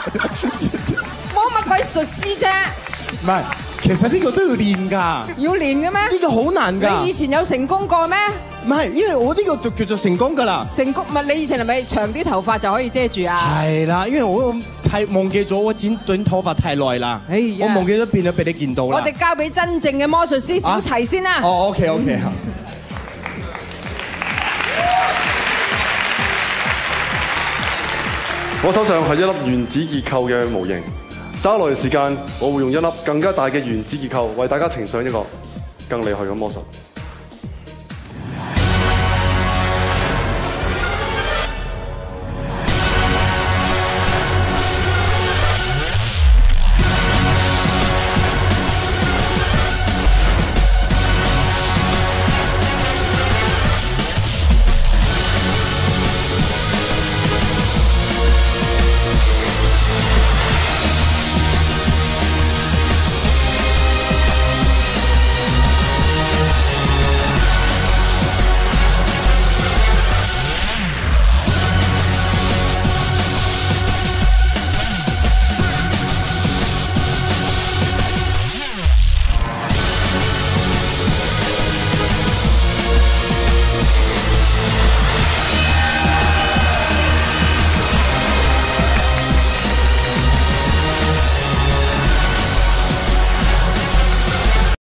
魔乜鬼術師啫？ 唔係，其實呢個都要練㗎。 要練嘅咩？ 呢個好難㗎。 你以前有成功過咩？ 唔係，因為我呢個就叫做成功㗎啦。 成功唔係你以前係咪長啲頭髮就可以遮住啊？ 係啦，因為我忘記咗我剪短頭髮太耐啦。我忘記咗變咗俾你見到啦。 我哋交俾真正嘅魔術師小齊先啦。 哦，OK。 我手上係一粒原子結構嘅模型，稍來時間，我會用一粒更加大嘅原子結構為大家呈上一個更厲害嘅魔術。